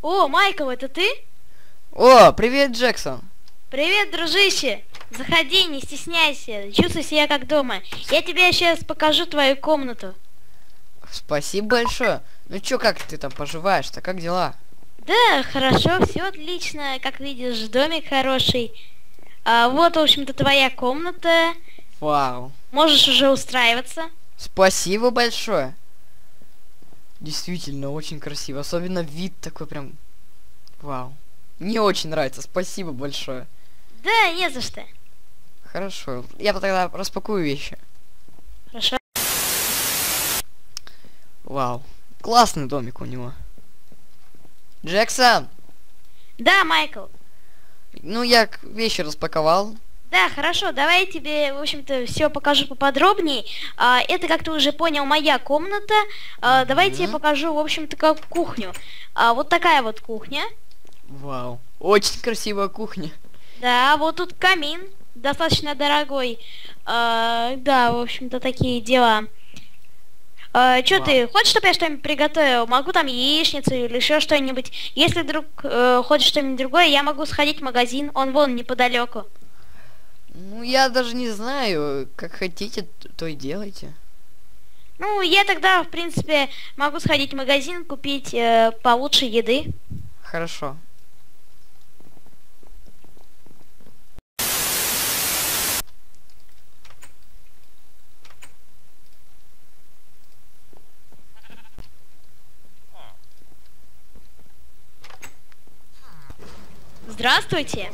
О, Майкл, это ты? О, привет, Джексон. Привет, дружище. Заходи, не стесняйся. Чувствуй себя как дома. Я тебе сейчас покажу твою комнату. Спасибо большое. Ну чё, как ты там поживаешь-то? Как дела? Да, хорошо, все отлично. Как видишь, домик хороший. Вот, в общем-то, твоя комната. Вау. Можешь уже устраиваться. Спасибо большое. Действительно, очень красиво. Особенно вид такой прям... Вау. Мне очень нравится. Спасибо большое. Да, не за что. Хорошо. Я тогда распакую вещи. Хорошо. Вау. Классный домик у него. Джексон! Да, Майкл. Ну, я вещи распаковал. Да, хорошо, давай я тебе, в общем-то, все покажу поподробнее. Это, как ты уже понял, моя комната. Давай я тебе покажу, в общем-то, как кухню. Вот такая вот кухня. Вау. Очень красивая кухня. Да, вот тут камин, достаточно дорогой. Да, в общем-то, такие дела. Чё ты, хочешь, чтобы я что-нибудь приготовил? Могу там яичницу или еще что-нибудь. Если вдруг хочешь что-нибудь другое, я могу сходить в магазин, он вон неподалеку. Ну, я даже не знаю, как хотите, то и делайте. Ну, я тогда, в принципе, могу сходить в магазин, купить получше еды. Хорошо. Здравствуйте.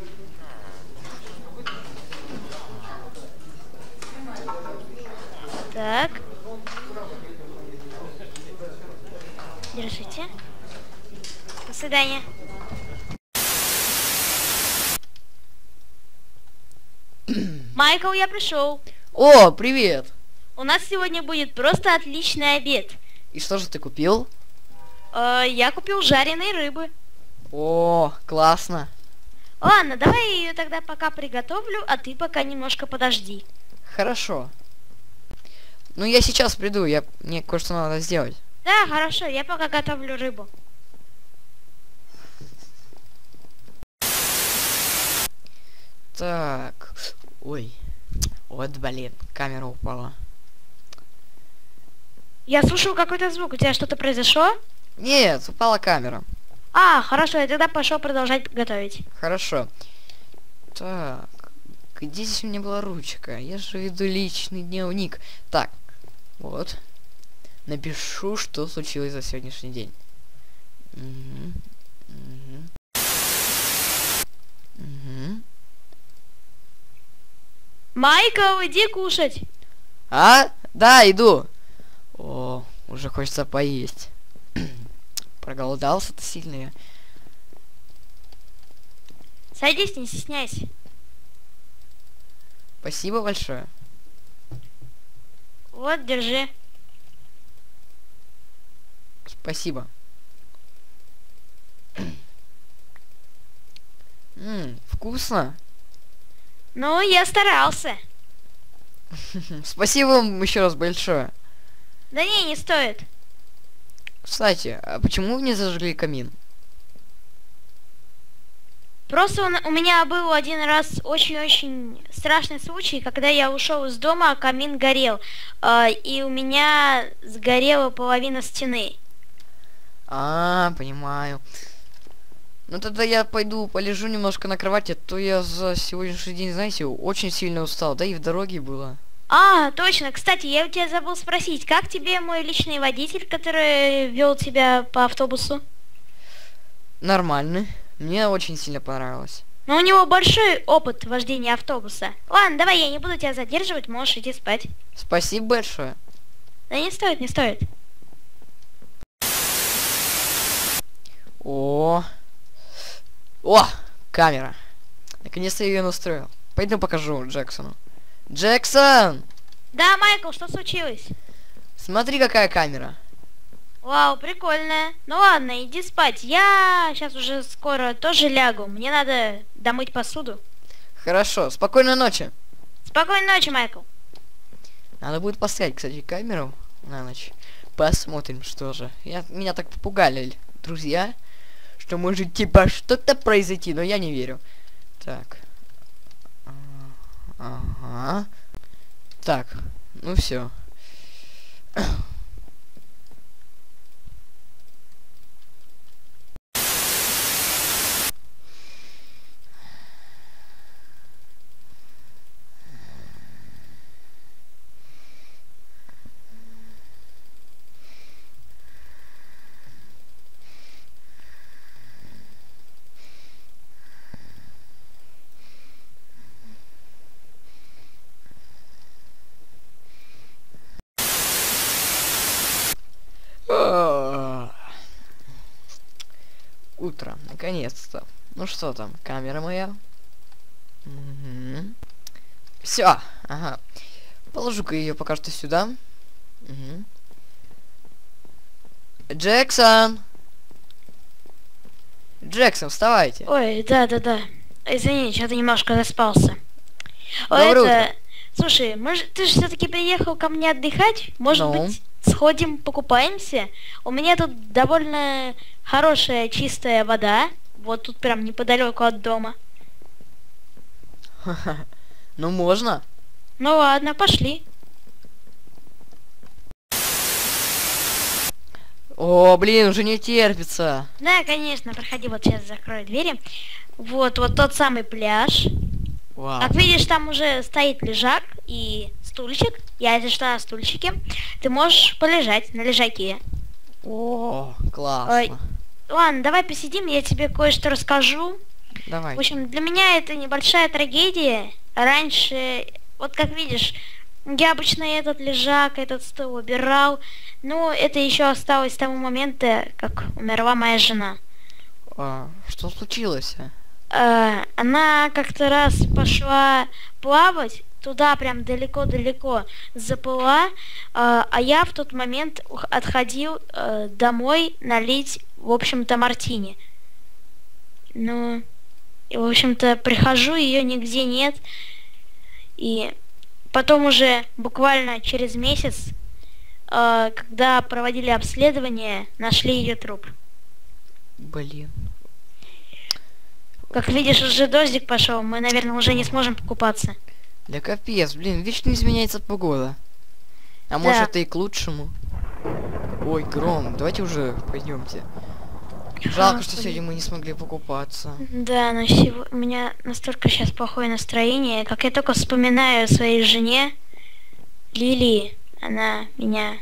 Так. Держите. До свидания. Майкл, я пришел. О, привет! У нас сегодня будет просто отличный обед. И что же ты купил? Я купил жареной рыбы. О, классно. Ладно, давай я ее тогда пока приготовлю, а ты пока немножко подожди. Хорошо. Ну, я сейчас приду, мне кое-что надо сделать. Да, хорошо, я пока готовлю рыбу. Так. Ой. Вот, блин, камера упала. Я слушал какой-то звук. У тебя что-то произошло? Нет, упала камера. Хорошо, я тогда пошел продолжать готовить. Хорошо. Так. Где здесь у меня была ручка? Я же веду личный дневник. Так. Вот. Напишу, что случилось за сегодняшний день. Угу. Угу. Угу. Майкл, иди кушать. Да, иду. О, уже хочется поесть. Проголодался-то сильно я. Садись, не стесняйся. Спасибо большое. Вот, держи. Спасибо. Вкусно. Ну, я старался. Спасибо вам еще раз большое. Да не стоит. Кстати, а почему вы не зажгли камин? Просто у меня был один раз очень-очень страшный случай, когда я ушел из дома, а камин горел. И у меня сгорела половина стены. Понимаю. Ну тогда я пойду полежу немножко на кровати, а то я за сегодняшний день, знаете, очень сильно устал, да и в дороге было. Точно. Кстати, я у тебя забыл спросить, как тебе мой личный водитель, который вел тебя по автобусу? Нормально. Мне очень сильно понравилось. Но у него большой опыт вождения автобуса. Ладно, давай, я не буду тебя задерживать, можешь идти спать. Спасибо большое. Да не стоит, не стоит. О, камера. Наконец-то я ее настроил. Пойду покажу Джексону. Джексон! Да, Майкл, что случилось? Смотри, какая камера. Вау, прикольная. Ну ладно, иди спать. Я сейчас уже скоро тоже лягу. Мне надо домыть посуду. Хорошо, спокойной ночи. Спокойной ночи, Майкл. Надо будет поставить, кстати, камеру на ночь. Посмотрим, что же. Меня так попугали друзья. что может типа что-то произойти, но я не верю. Так. Ага. Так, ну все. Утро, наконец-то. Ну что там, камера моя? Все, ага. Положу-ка ее пока что сюда. Джексон! Джексон, вставайте. Ой, да. Извини, что-то немножко заспался. Доброе утро. Слушай, может, ты же все-таки приехал ко мне отдыхать? Может быть, сходим, покупаемся? У меня тут довольно хорошая чистая вода. Вот тут прям неподалеку от дома. Ну, можно. Ну ладно, пошли. О, блин, уже не терпится. Да, конечно, проходи, вот сейчас закрою двери. Вот тот самый пляж. Вау. Как видишь, там уже стоит лежак и стульчик. Я, если что, на стульчике. Ты можешь полежать на лежаке. О, классно. Ой, ладно, давай посидим, я тебе кое-что расскажу. Давай. В общем, для меня это небольшая трагедия. Раньше, вот как видишь, я обычно этот лежак, этот стол убирал. Но это еще осталось с того момента, как умерла моя жена. Что случилось? Она как-то раз пошла плавать, туда прям далеко-далеко заплыла, а я в тот момент отходил домой налить, в общем-то, мартини. Ну, и, в общем-то, прихожу, ее нигде нет. И потом уже буквально через месяц, когда проводили обследование, нашли ее труп. Блин. Как видишь, уже дождик пошел, мы, наверное, уже не сможем покупаться. Да капец, блин, вечно изменяется погода. А может, это и к лучшему. Ой, гром, давайте уже пойдемте. Жалко, что сегодня мы не смогли покупаться. Да, но у меня настолько сейчас плохое настроение, как я только вспоминаю о своей жене, Лилии, она меня...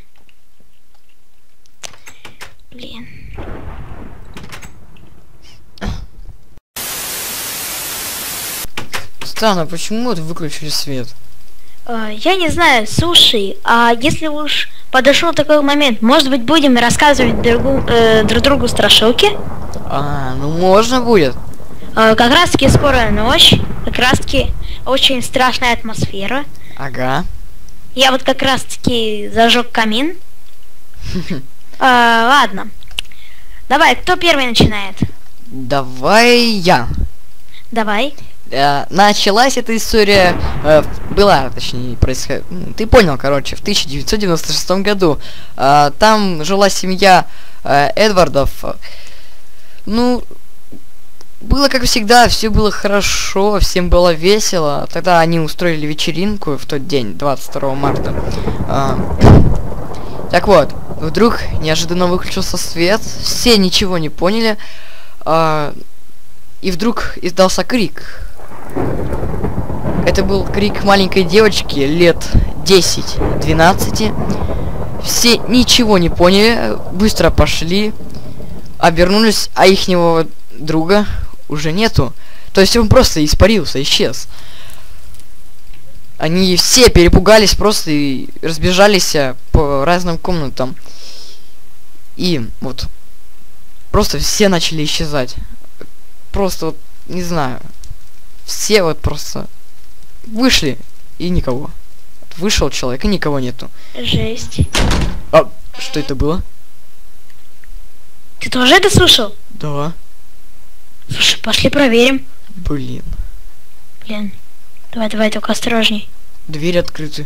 Блин. Странно, почему вот выключили свет? Я не знаю, слушай, а если уж подошел такой момент, может быть, будем рассказывать друг другу страшилки? Ну можно будет. Как раз таки скоро ночь, как раз таки очень страшная атмосфера. Ага. Я вот как раз таки зажег камин. Ладно. Давай, кто первый начинает? Давай я. Давай. Началась эта история, была, точнее, происходила, ты понял, короче, в 1996 году. Там жила семья Эдвардов. Ну, было как всегда, все было хорошо, всем было весело. Тогда они устроили вечеринку в тот день, 22 марта. Так вот, вдруг неожиданно выключился свет, все ничего не поняли, и вдруг издался крик. Это был крик маленькой девочки лет 10-12. Все ничего не поняли, быстро пошли, обернулись, а ихнего друга уже нету. То есть он просто испарился, исчез. Они все перепугались просто и разбежались по разным комнатам. И вот просто все начали исчезать. Просто вот, не знаю, все вот просто вышли и никого. Вышел человек и никого нету. Жесть. Что это было? Ты тоже это слышал? Да. Слушай, пошли проверим. Блин. Давай, только осторожней. Двери открыты.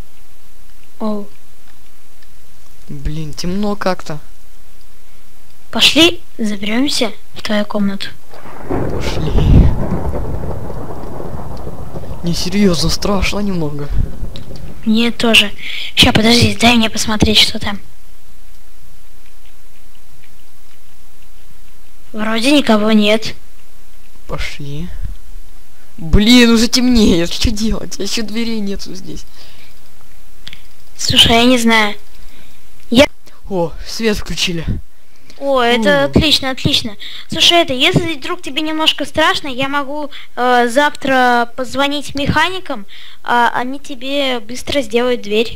Оу. Блин, темно как-то. Пошли, заберемся в твою комнату. Пошли. Не, серьезно, страшно немного. Мне тоже. Сейчас, подожди, дай мне посмотреть, что там. Вроде никого нет. Пошли. Блин, уже темнеет. Что делать? Еще дверей нету здесь. Слушай, я не знаю. О, свет включили. О, это отлично, отлично. Слушай, если вдруг тебе немножко страшно, я могу завтра позвонить механикам, они тебе быстро сделают дверь.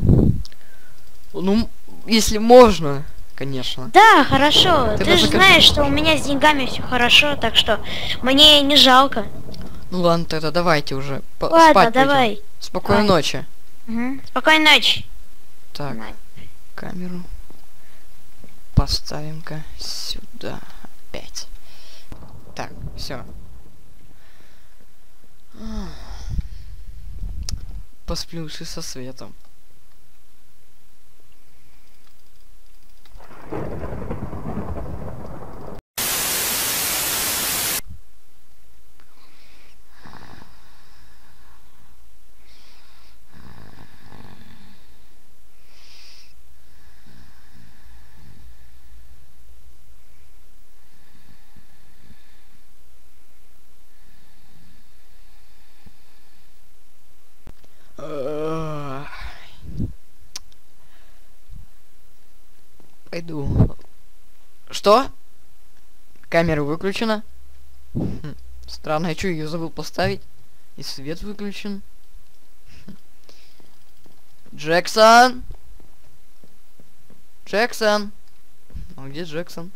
Ну, если можно, конечно. Да, хорошо. Ты же закажи. знаешь, что у меня с деньгами все хорошо, так что мне не жалко. Ну ладно, тогда давайте уже. Ладно, Спать давай. пойдем. Спокойной Давай. ночи. Угу. Спокойной ночи. Так, Давай. камеру поставим-ка сюда опять. Так, все. Посплю лучше со светом. Пойду. Что? Камера выключена? Странно, я что, ее забыл поставить? И свет выключен. Джексон! Джексон! А где Джексон?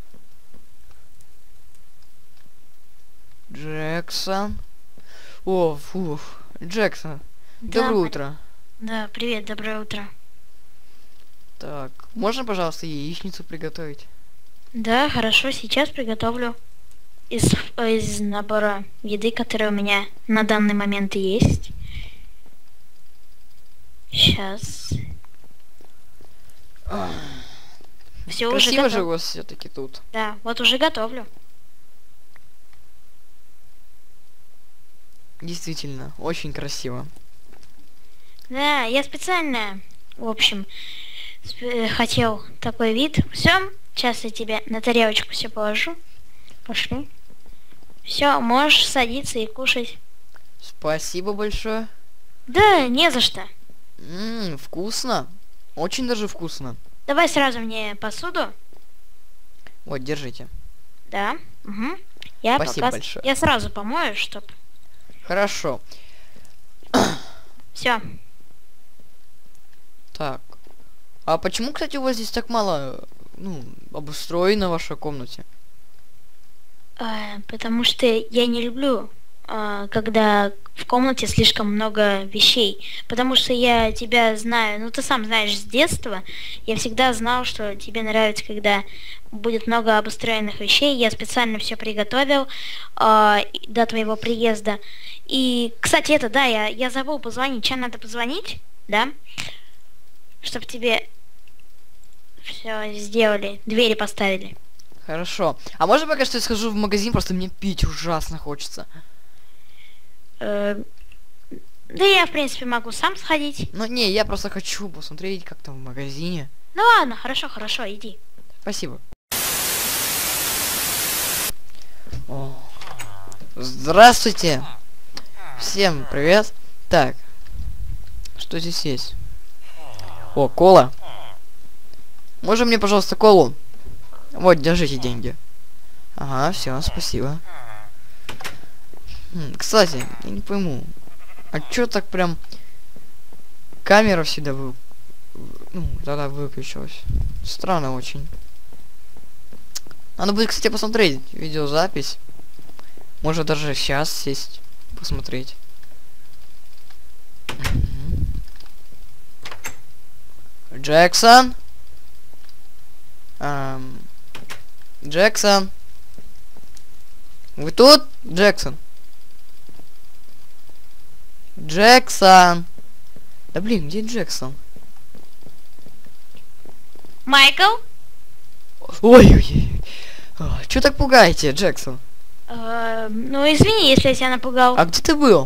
Джексон? О, фух. Джексон. Да, Доброе утро. Да, привет, доброе утро. Так, можно, пожалуйста, яичницу приготовить? Да, хорошо, сейчас приготовлю из набора еды, который у меня на данный момент есть. Сейчас. Все уже Красиво же у готово. вас все-таки тут. Да, вот уже готовлю. Действительно, очень красиво. Да, я специально, в общем, хотел такой вид. Все, сейчас я тебе на тарелочку все положу. Пошли. Все, можешь садиться и кушать. Спасибо большое. Да, не за что. Вкусно. Очень даже вкусно. Давай сразу мне посуду. Вот, держите. Да. Угу. Я Спасибо большое. Я сразу помою, чтоб. Хорошо. Все. Так. А почему, кстати, у вас здесь так мало, обустроено в вашей комнате? Потому что я не люблю, когда в комнате слишком много вещей. Потому что я тебя знаю, ну ты сам знаешь с детства. Я всегда знал, что тебе нравится, когда будет много обустроенных вещей. Я специально все приготовил до твоего приезда. И, кстати, да, я забыл позвонить. Чем надо позвонить, да? Чтобы тебе все сделали, двери поставили. Хорошо. А можно пока что я схожу в магазин, просто мне пить ужасно хочется. Да я, в принципе, могу сам сходить. Ну не, я просто хочу посмотреть, как там в магазине. Ну ладно, хорошо, иди. Спасибо. О. Здравствуйте. Всем привет. Так. Что здесь есть? О, кола. Можно мне, пожалуйста, колу? Вот, держите деньги. Ага, все, спасибо. Кстати, я не пойму. А чё так прям камера всегда тогда выключилась? Странно очень. Надо будет, кстати, посмотреть видеозапись. Может даже сейчас сесть, посмотреть. Джексон? Джексон? Вы тут? Джексон? Джексон! Да блин, где Джексон? Майкл? Ой-ой-ой. Чё так пугаете, Джексон? Ну, извини, если я тебя напугал. А где ты был?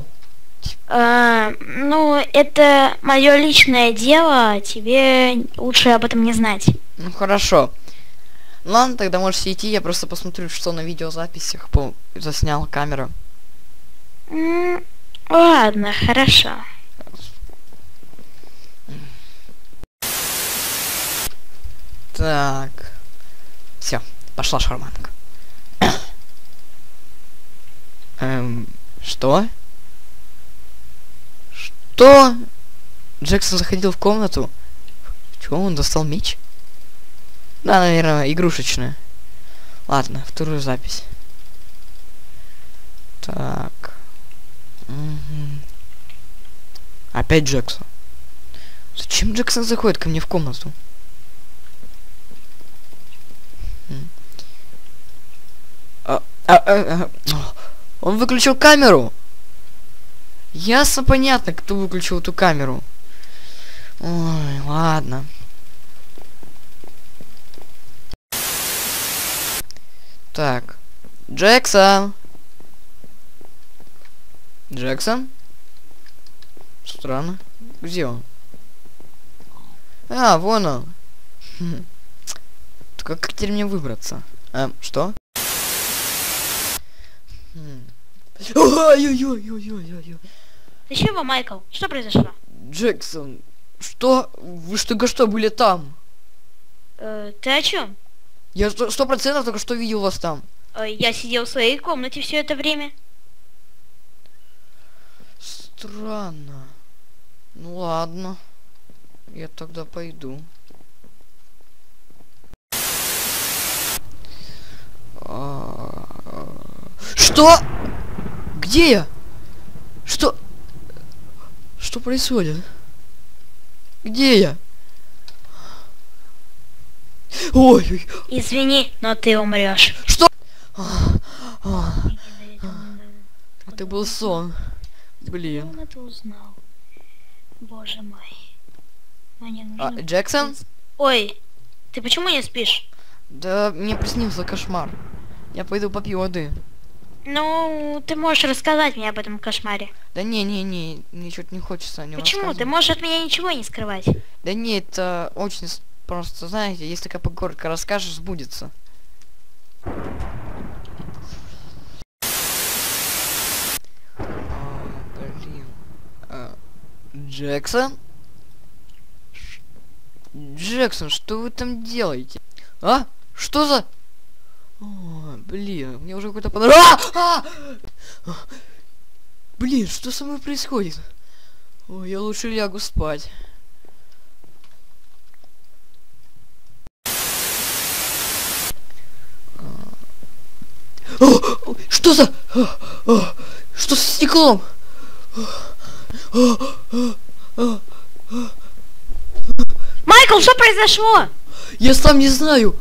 Ну, это мое личное дело, тебе лучше об этом не знать. Ну, хорошо. Ладно, тогда можешь идти, я просто посмотрю, что на видеозаписях заснял камера. Ладно, хорошо. Так. Все, пошла шарманка. Что? Что? Джексон заходил в комнату. Чего он достал меч? Да, наверное, игрушечная. Ладно, вторую запись. Так. Опять Джексон. Зачем Джексон заходит ко мне в комнату? Он выключил камеру. Ясно, понятно, кто выключил эту камеру. Ой, ладно. Так. Джексон. Джексон? Странно. Где он? А, вон он. Только как теперь мне выбраться? Что? Ой-ой-ой-ой-ой-ой-ой. Ты чего, Майкл? Что произошло? Джексон, что? Вы что, только что были там? Ты о чем? Я 100% только что видел вас там. Я сидел в своей комнате все это время. Странно. Ну ладно. Я тогда пойду. Что? Где я? Что? Что происходит? Где я? Ой. Извини, но ты умрешь. Что? Это был сон. Блин. Он это узнал. Боже мой. Мне нужно... Джексон? Ой, ты почему не спишь? Да мне приснился кошмар. Я пойду попью воды. Ну, ты можешь рассказать мне об этом кошмаре. Да не, мне что-то не хочется о нем Почему? Ты можешь от меня ничего не скрывать. Да не, это очень просто, знаете, если такая поговорка расскажешь, сбудется. Блин. Джексон? Джексон, что вы там делаете? А? Что за... О, блин, мне уже какой-то Блин, что со мной происходит? Ой, я лучше лягу спать. Что за... Что со стеклом? Майкл, что произошло? Я сам не знаю.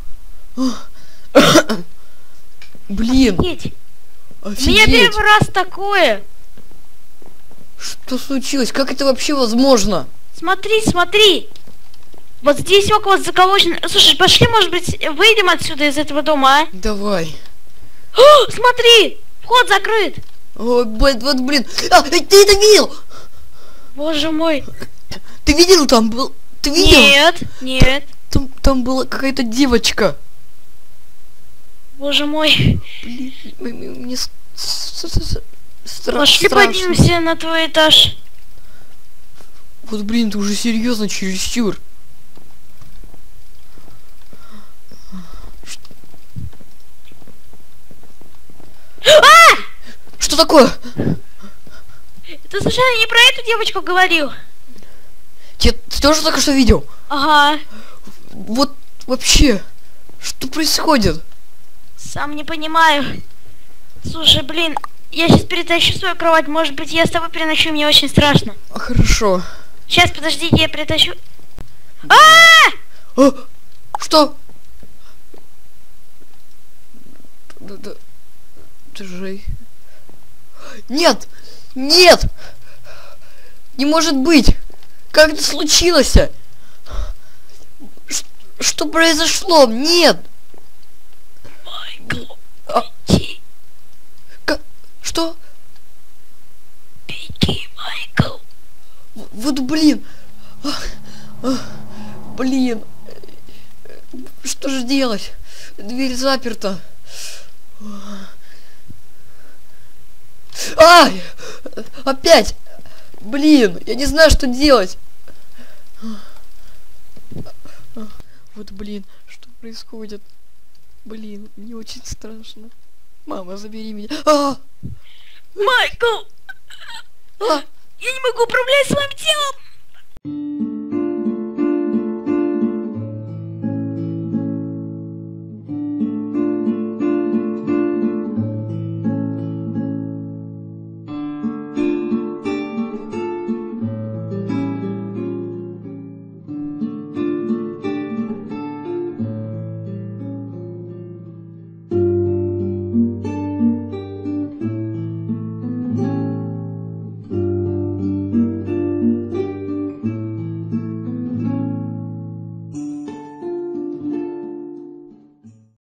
Блин. Офигеть. Офигеть. У меня первый раз такое. Что случилось? Как это вообще возможно? Смотри, смотри. Вот здесь около заколочено. Слушай, пошли, может быть, выйдем отсюда из этого дома, а? Давай. О, смотри, вход закрыт. Ой, вот блин. Ты это видел? Боже мой. Ты видел там был? Ты видел? Нет. Там была какая-то девочка. Боже мой. Блин, мне Пошли страшно. поднимемся на твой этаж. Вот блин, ты уже серьезно чересчур. Что такое? Ты случайно не про эту девочку говорил? Ты тоже только что видел? Ага. Вот вообще, что происходит? Сам не понимаю. Слушай, блин, я сейчас перетащу свою кровать. Может быть, я с тобой переночую, мне очень страшно. Хорошо. Сейчас, подождите, я перетащу. Что? Да. Джей. Нет! Нет! Не может быть! Как это случилось? Что произошло? Нет! Что? Беги, Майкл. Вот блин. Блин. Что же делать? Дверь заперта. Ай! Опять! Блин, я не знаю, что делать. Вот блин, что происходит? Блин, мне очень страшно. Мама, забери меня. Майкл! Я не могу управлять своим телом!